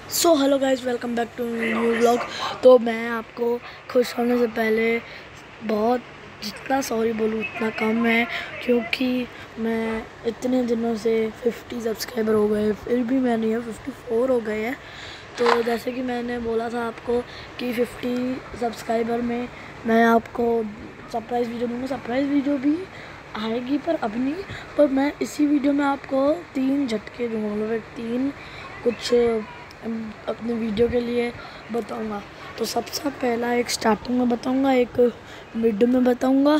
So hello guys, welcome back to new vlog. तो मैं आपको खुश होने से पहले बहुत जितना सॉरी बोलूँ उतना कम है, क्योंकि मैं इतने दिनों से 50 सब्सक्राइबर हो गए, फिर भी मैं नहीं है 54 हो गए हैं। तो जैसे कि मैंने बोला था आपको कि 50 सब्सक्राइबर में मैं आपको सरप्राइज़ वीडियो दूँगा। सरप्राइज़ वीडियो भी आएगी पर अब नहीं, पर मैं इसी वीडियो में आपको 3 झटके दूँगा, मतलब 3 कुछ अपने वीडियो के लिए बताऊंगा। तो सबसे पहला एक स्टार्टिंग में बताऊंगा, एक मिड में बताऊंगा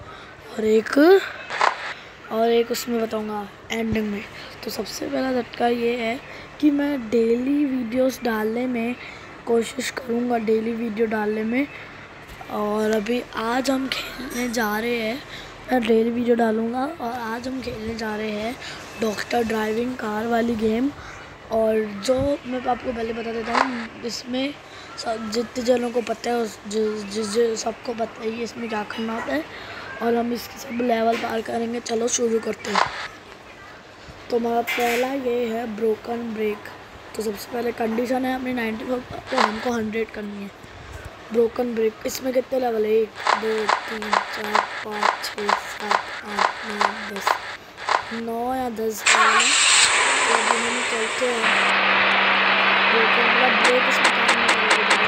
और एक उसमें बताऊंगा एंडिंग में। तो सबसे पहला झटका ये है कि मैं डेली वीडियोस डालने में कोशिश करूंगा, डेली वीडियो डालने में। और अभी आज हम खेलने जा रहे हैं, मैं डेली वीडियो डालूंगा और आज हम खेलने जा रहे हैं डॉक्टर ड्राइविंग कार वाली गेम। और जो मैं आपको पहले बता देता हूँ, इसमें जितने जनों को पता है सबको पता है इसमें क्या करना होता है, और हम इसके सब लेवल पार करेंगे। चलो शुरू करते हैं। तो हमारा पहला ये है ब्रोकन ब्रेक। तो सबसे पहले कंडीशन है अपनी 94, तो हमको 100 करनी है। ब्रोकन ब्रेक इसमें कितने लेवल है? 1 2 3 4 5 6 7 8 9 10, 9 या 10 लेवल है। तो अभी हम चलते हैं। ब्रेक इसमें काम नहीं करेगा।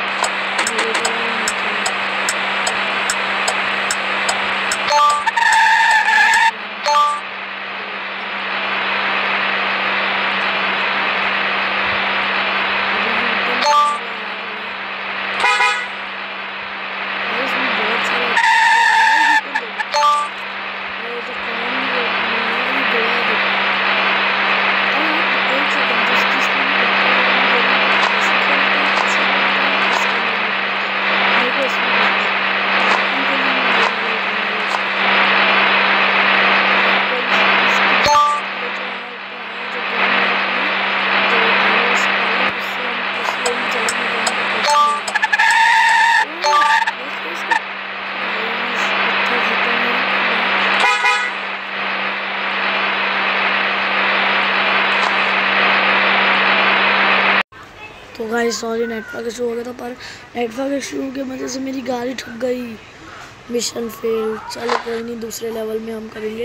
तो गाइस सॉरी, नेटवर्क इशू हो गया था, पर नेटवर्क इशू की वजह से मेरी गाड़ी ठुक गई। Mission fail. चलो कोई नहीं, दूसरे लेवल में हम करेंगे।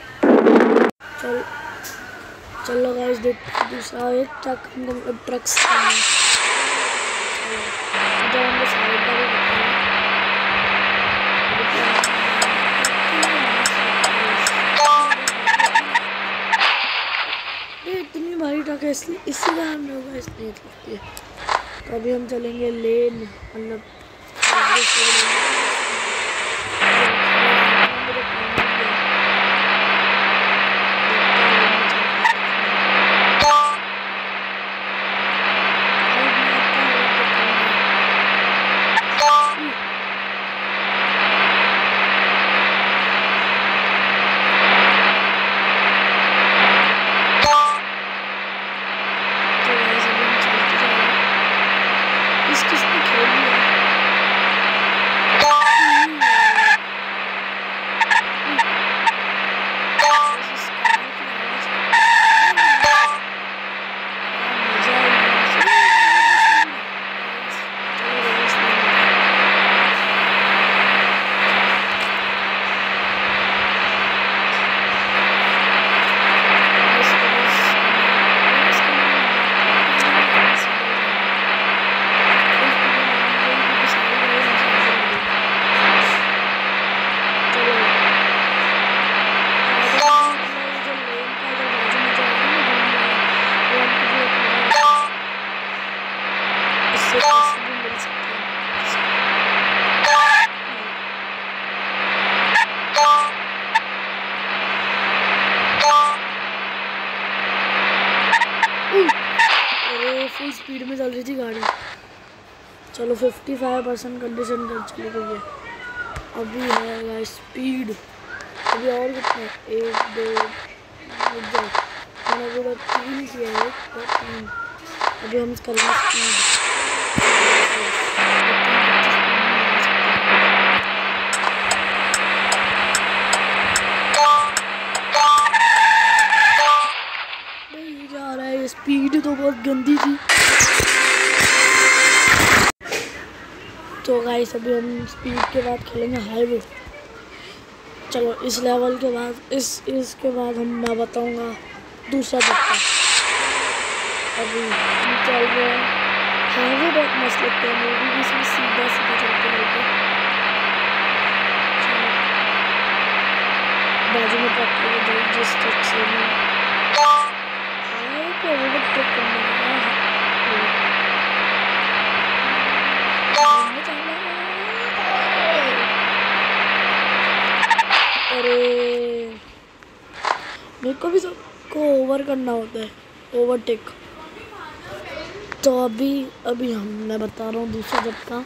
चलो गाइस, देखते दूसरा एक ट्रक, हमको ट्रक इतनी भारी ट्रक है, इसलिए इसी का हम लोग इसलिए लगती है। तो अभी हम चलेंगे लेन, मतलब फुल स्पीड में चल रही थी गाड़ी। चलो 55% कंडीशन कर चली गई है। अभी है स्पीड, अभी और कितने? 1 2 मैंने पूरा 3 किया है, 1 और 3। अभी हम करेंगे स्पीड। स्पीड तो बहुत गंदी थी। तो गाइस अभी हम स्पीड के बाद खेलेंगे हाईवे। चलो इस लेवल के बाद इसके बाद मैं बताऊंगा दूसरा झटका। अभी चल रहा है हाईवे, बहुत मस्त लगता है मूवी भी इसमें सीधा सीधा चलते रहते। बाजू में ट्रक जिस ट्रक से अरे मेरे को भी सबको ओवर करना होता है, ओवरटेक। तो अभी मैं बता रहा हूँ दूसरा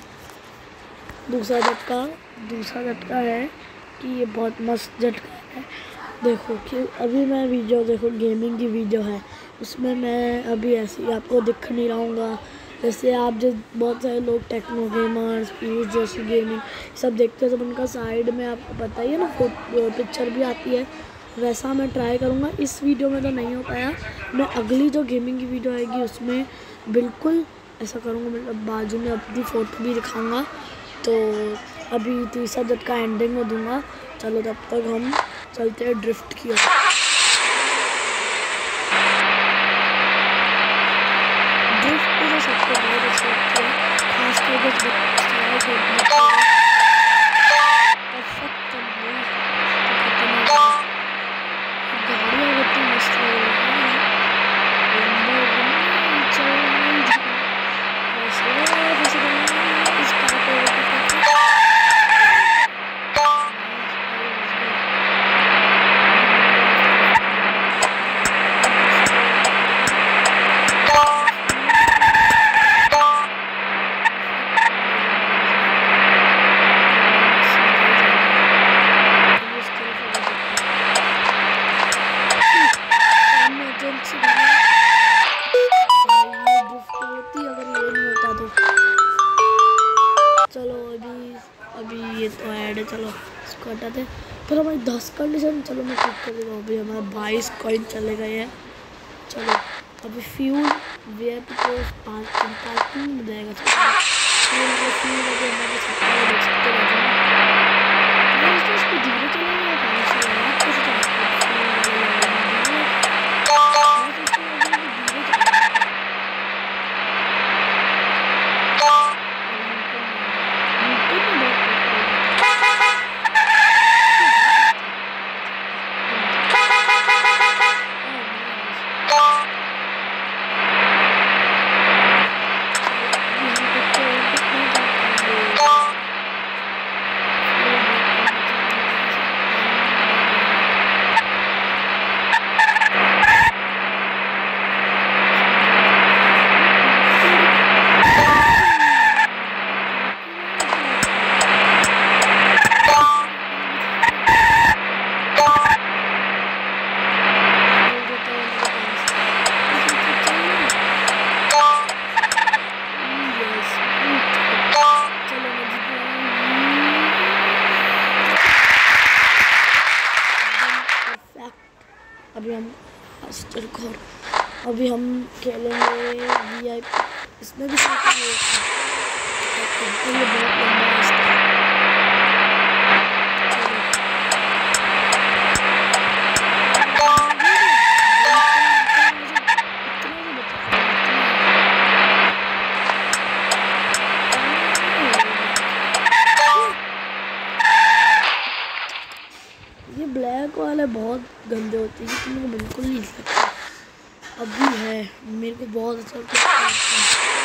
झटका है कि ये बहुत मस्त झटका है। देखो कि अभी मैं वीडियो देखो गेमिंग की वीडियो है, उसमें मैं अभी ऐसे ही आपको दिख नहीं रहूँगा। जैसे आप जो बहुत सारे लोग टेक्नो गेमर्स पीस जैसी गेमिंग सब देखते हैं, तो उनका साइड में आपको पता ही है ना पिक्चर भी आती है, वैसा मैं ट्राई करूँगा। इस वीडियो में तो नहीं हो पाया, मैं अगली जो गेमिंग की वीडियो आएगी उसमें बिल्कुल ऐसा करूँगा, मतलब बाजू में अपनी फ़ोटो भी दिखाऊँगा। तो अभी तीसरा झटका एंडिंग में दूँगा। चलो तब तक हम चलते हैं ड्रिफ्ट की ओर। ड्रिफ्ट तो सबको बहुत अच्छा लगता है, खासकर गाड़ियाँ कितनी मस्त लग रही है। चलो अभी ये तो ऐड है, चलो इसको हटाते। फिर हमारी 10 कंडीशन, चलो मैं ठीक कर दूँगा। अभी हमारे 22 कॉइन चले गए हैं। चलो अभी फ्यूल VIP को पार्किंग में जाएगा। फ्यूल अभी हमारे छत्ता देख सकते हैं। इसको धीरे चलाएंगे या कैसे चलाएंगे? अभी हम खेलेंगे VIP, इसमें भी ये बहुत लंबा रास्ता है। ये ब्लैक वाले बहुत गंदे होते हैं, मेरे को बिल्कुल नहीं लगता। अभी है मेरे को बहुत अच्छा लगता है।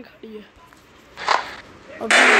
खड़ी है। अभी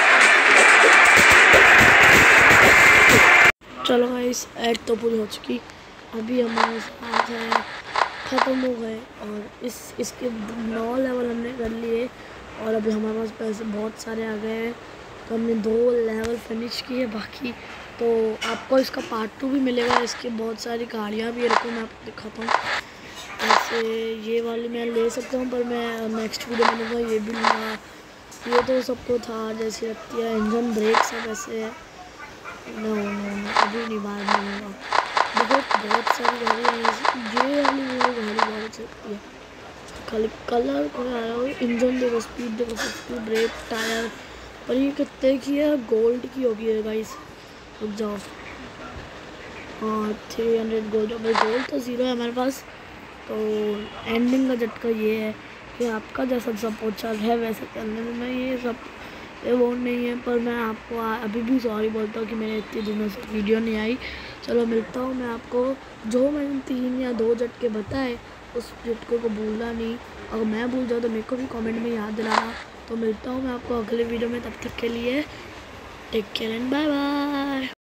चलो गाइस, ऐड तो पूरी हो चुकी। अभी हमारे साथ है ख़त्म हो गए और इसके 9 लेवल हमने कर लिए और अभी हमारे पास पैसे बहुत सारे आ गए हैं। तो हमने 2 लेवल फिनिश किए बाकी। तो आपको इसका पार्ट 2 भी मिलेगा। इसकी बहुत सारी गाड़ियाँ भी रखो, मैं आपको दिखाता हूँ। ऐसे ये वाली मैं ले सकता हूँ, पर मैं नेक्स्ट वीडियो में लूँगा। ये भी लूँगा। ये तो सबको था जैसे लगती है, इंजन ब्रेक सब ऐसे है। नो अभी नहीं, बाहर नहीं लूँगा। बहुत सारी गाड़ियाँ हैं। ये वाली गाड़ी बहुत अच्छी लगती है। खाली कलर कोई आया हो, इंजन देखो, स्पीड देखो, स्पीड, ब्रेक, टायर। और ये कितने की है? गोल्ड की होगी है गाइस। रुक जाओ, हाँ 300 गोल्ड। भाई गोल्ड तो 0 है हमारे पास। तो एंडिंग का झटका ये है कि आपका जैसा सपोर्ट चल है वैसे चलने में मैं ये सब वो नहीं है। पर मैं आपको अभी भी सॉरी बोलता हूँ कि मेरे इतने दिनों से वीडियो नहीं आई। चलो मिलता हूँ मैं आपको। जो मैंने 3 या 2 झटके बताए उस झटके को भूलना नहीं। अगर मैं भूल जाऊँ तो मेरे को भी कमेंट में याद दिलाना। तो मिलता हूँ मैं आपको अगले वीडियो में, तब तक के लिए take care and bye bye.